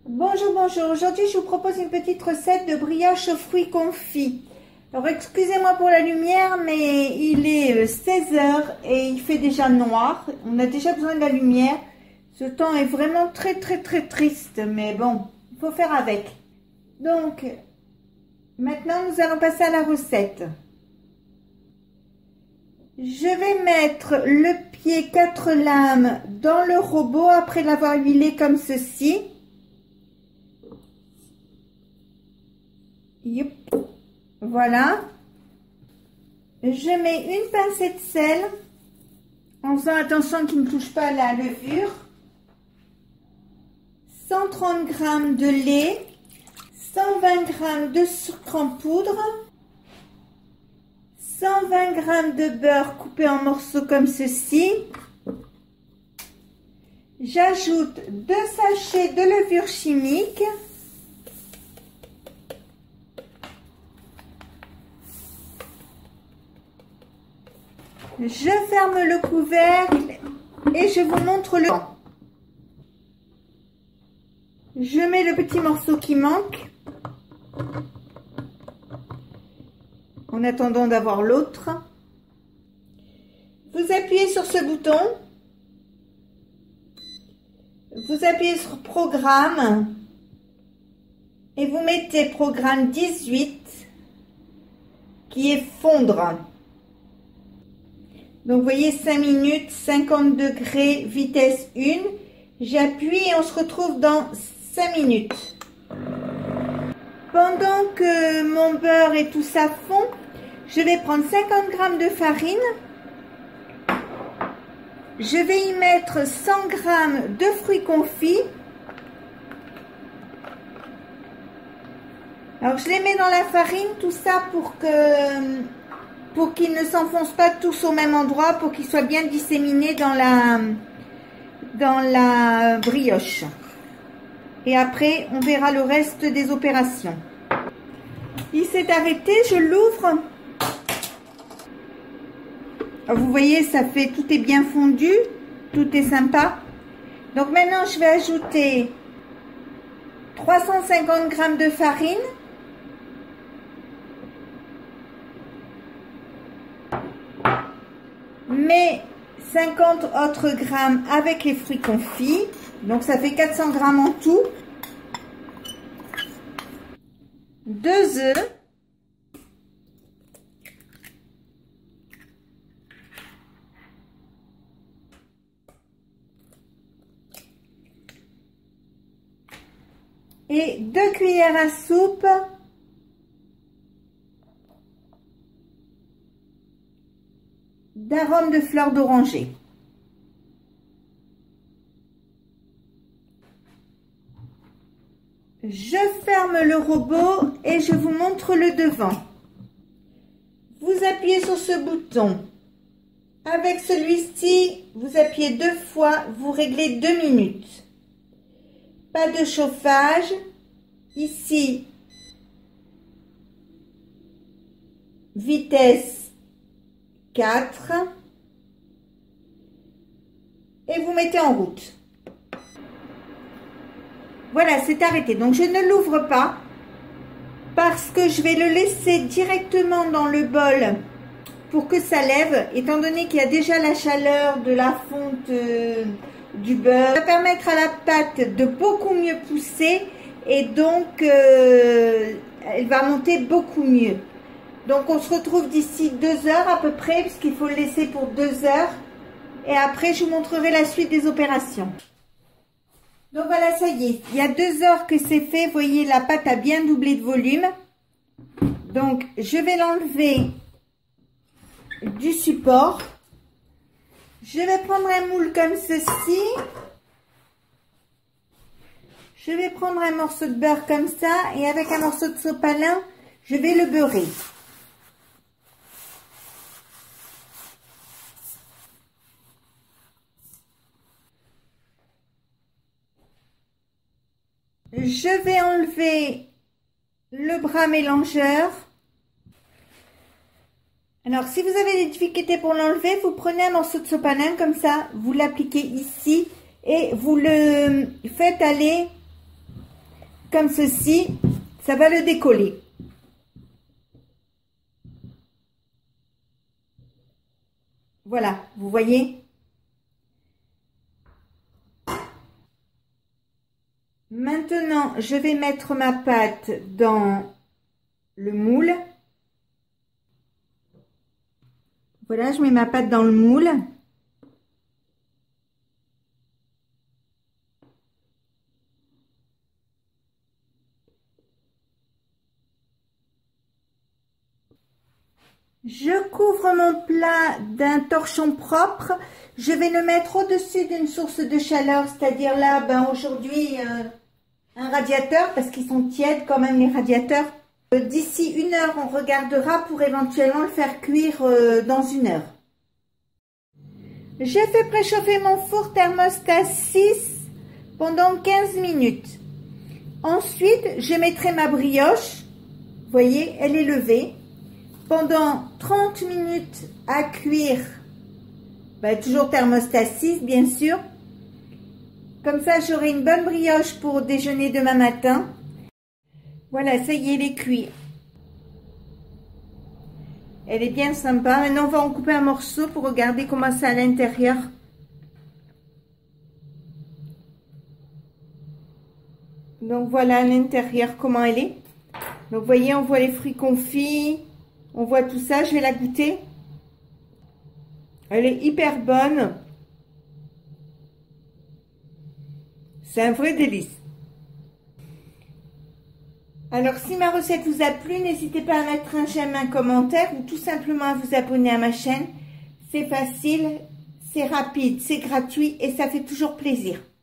Bonjour, bonjour. Aujourd'hui, je vous propose une petite recette de brioche aux fruits confits. Alors, excusez-moi pour la lumière, mais il est 16 heures et il fait déjà noir. On a déjà besoin de la lumière. Ce temps est vraiment très triste, mais bon, il faut faire avec. Donc, maintenant, nous allons passer à la recette. Je vais mettre le pied 4 lames dans le robot après l'avoir huilé comme ceci. Yep. Voilà. Je mets une pincée de sel en faisant attention qu'il ne touche pas à la levure. 130 g de lait, 120 g de sucre en poudre, 120 g de beurre coupé en morceaux comme ceci. J'ajoute 2 sachets de levure chimique. Je ferme le couvercle et je vous montre le temps. Je mets le petit morceau qui manque en attendant d'avoir l'autre. Vous appuyez sur ce bouton. Vous appuyez sur programme et vous mettez programme 18 qui est fondre. Donc, vous voyez, 5 minutes, 50 degrés, vitesse 1. J'appuie et on se retrouve dans 5 minutes. Pendant que mon beurre et tout ça fond, je vais prendre 50 g de farine. Je vais y mettre 100 g de fruits confits. Alors, je les mets dans la farine, tout ça pour qu'ils ne s'enfoncent pas tous au même endroit, pour qu'ils soient bien disséminés dans la brioche. Et après, on verra le reste des opérations. Il s'est arrêté, je l'ouvre. Vous voyez, ça fait, tout est bien fondu, tout est sympa. Donc maintenant, je vais ajouter 350 g de farine. Mais 50 autres grammes avec les fruits confits, donc ça fait 400 g en tout. 2 œufs, et 2 cuillères à soupe d'arôme de fleur d'oranger. Je ferme le robot et je vous montre le devant. Vous appuyez sur ce bouton. Avec celui-ci, vous appuyez 2 fois, vous réglez 2 minutes. Pas de chauffage. Ici, vitesse 4 et vous mettez en route. Voilà, c'est arrêté. Donc je ne l'ouvre pas parce que je vais le laisser directement dans le bol pour que ça lève, étant donné qu'il y a déjà la chaleur de la fonte du beurre. Ça va permettre à la pâte de beaucoup mieux pousser et donc elle va monter beaucoup mieux. Donc, on se retrouve d'ici 2 heures à peu près, puisqu'il faut le laisser pour 2 heures. Et après, je vous montrerai la suite des opérations. Donc, voilà, ça y est. Il y a 2 heures que c'est fait. Vous voyez, la pâte a bien doublé de volume. Donc, je vais l'enlever du support. Je vais prendre un moule comme ceci. Je vais prendre un morceau de beurre comme ça. Et avec un morceau de sopalin, je vais le beurrer. Je vais enlever le bras mélangeur. Alors, si vous avez des difficultés pour l'enlever, vous prenez un morceau de sopalin comme ça, vous l'appliquez ici et vous le faites aller comme ceci, ça va le décoller. Voilà, vous voyez? Maintenant, je vais mettre ma pâte dans le moule. Voilà, je mets ma pâte dans le moule. Je couvre mon plat d'un torchon propre. Je vais le mettre au-dessus d'une source de chaleur, c'est-à-dire là, aujourd'hui, un radiateur, parce qu'ils sont tièdes quand même les radiateurs. D'ici 1 heure, on regardera pour éventuellement le faire cuire dans 1 heure. Je fais préchauffer mon four thermostat 6 pendant 15 minutes. Ensuite, je mettrai ma brioche. Vous voyez, elle est levée. Pendant 30 minutes à cuire. Toujours thermostat 6, bien sûr. Comme ça, j'aurai une bonne brioche pour déjeuner demain matin. Voilà, ça y est, elle est cuite. Elle est bien sympa. Maintenant, on va en couper un morceau pour regarder comment c'est à l'intérieur. Donc, voilà à l'intérieur comment elle est. Donc, vous voyez, on voit les fruits confits. On voit tout ça. Je vais la goûter. Elle est hyper bonne. C'est un vrai délice. Alors, si ma recette vous a plu, n'hésitez pas à mettre un j'aime, un commentaire ou tout simplement à vous abonner à ma chaîne. C'est facile, c'est rapide, c'est gratuit et ça fait toujours plaisir.